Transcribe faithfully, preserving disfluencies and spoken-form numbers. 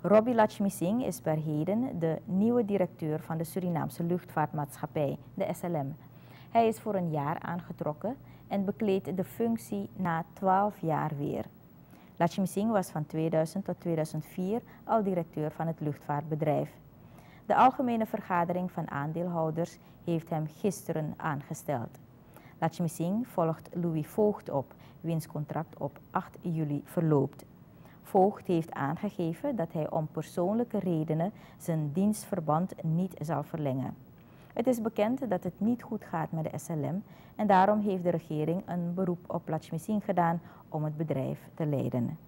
Robbie Lakshmi Singh is per heden de nieuwe directeur van de Surinaamse luchtvaartmaatschappij, de S L M. Hij is voor een jaar aangetrokken en bekleedt de functie na twaalf jaar weer. Lakshmi Singh was van tweeduizend tot tweeduizend vier al directeur van het luchtvaartbedrijf. De algemene vergadering van aandeelhouders heeft hem gisteren aangesteld. Lakshmi Singh volgt Louis Voogd op, wiens contract op acht juli verloopt. Voogd heeft aangegeven dat hij om persoonlijke redenen zijn dienstverband niet zal verlengen. Het is bekend dat het niet goed gaat met de S L M en daarom heeft de regering een beroep op Lakshmi Singh gedaan om het bedrijf te leiden.